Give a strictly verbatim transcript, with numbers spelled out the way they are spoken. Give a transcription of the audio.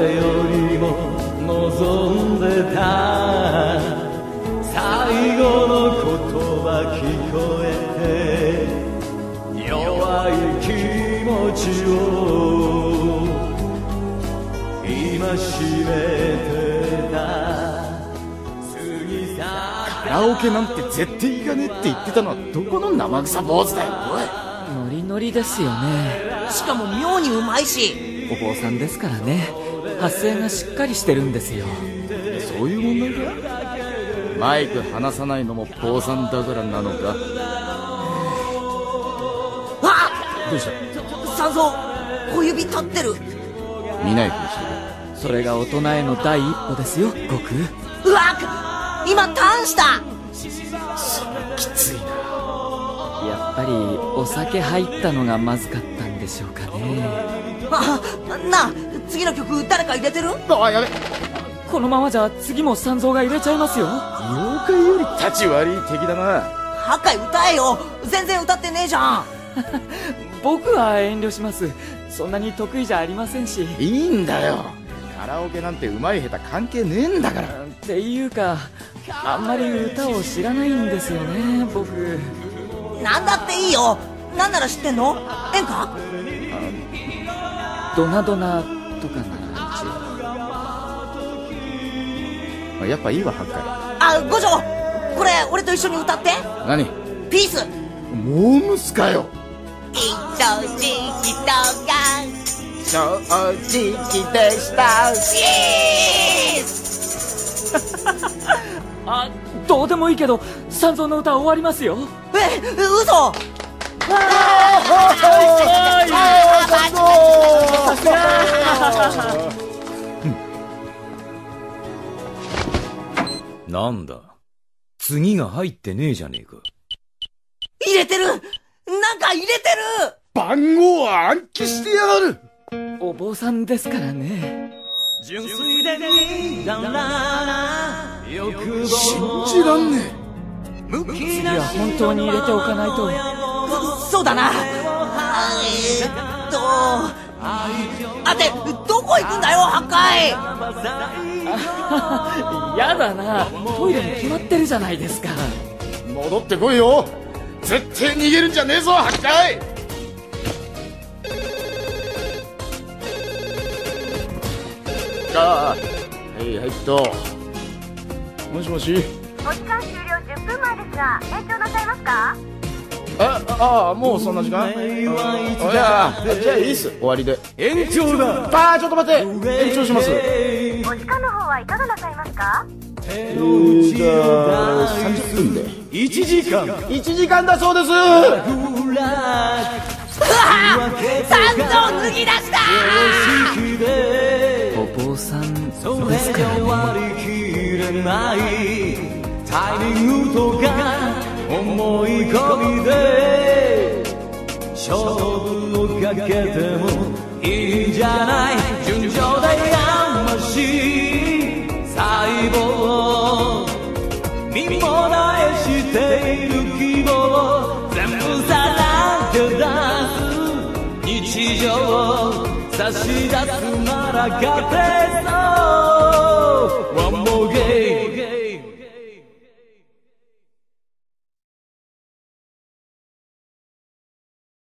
誰よりも望んでた最後の言葉聞こえて弱い気持ちを今しめてたカラオケなんて絶対行かねえって言ってたのはどこの生臭坊主だよ。おい、 ノリノリですよね。 しかも妙にうまいし。 お坊さんですからね、発声がしっかりしてるんですよ。 そういう問題か。マイク離さないのも坊さんだからなのか。 あっ、 どうした？ 三蔵、小指立ってる。 見ないふりしてる。それが大人への第一歩ですよ、悟空。 うわっ、今ターンした。 それきついな。 やっぱりお酒入ったのがまずかったんでしょうかね。 あ、なあ、次の曲誰か入れてる？ あ、やべ。 このままじゃ次も三蔵が入れちゃいますよ。 妖怪より立ち悪い敵だな。 はっかい歌えよ。全然歌ってねえじゃん。 僕は遠慮します。そんなに得意じゃありませんし。 いいんだよ、カラオケなんて上手い下手関係ねえんだから。 っていうか、あんまり歌を知らないんですよね、僕。 なんだっていいよ。なんなら知ってんの？演歌？ ドナドナとかなら一応。やっぱいいわ、はっかい。 あ、五条、これ俺と一緒に歌って。 何？ ピース。 モームスかよ。 正直とが正直でした。 ピース。 あ、どうでもいいけど三蔵の歌終わりますよ。 え、嘘。 なんだ、次が入ってねえじゃねえか。 入れてる。なんか入れてる。 番号は暗記してやがる。 お坊さんですからね。 純粋でみだらな欲望、 信じらんね次は本当に入れておかないと。 そうだな。えーっと、あて、どこ行くんだよ、八海。 やだな、トイレに決まってるじゃないですか。 え。戻ってこいよ。絶対逃げるんじゃねえぞ、八海。ああ、はいはいっと。もしもし。 お時間終了じゅっぷんまえですが、延長なさいますか？ あああ、もうそんな時間？いや、じゃあいいっす、終わりで。 延長だ。 ああ、ちょっと待って、延長します。 お時間の方はいかがなさいますか？ えー、じゃあさんじゅっぷんで。 いちじかん。 いちじかんだそうです。 うわ、三蔵脱ぎ出した。 お坊さんですからね。 タイミングとか思い込みで勝負をかけてもいいんじゃない。純情でやましい細胞身もなえしている希望全部さらけ出す日常を差し出すなら勝てそう。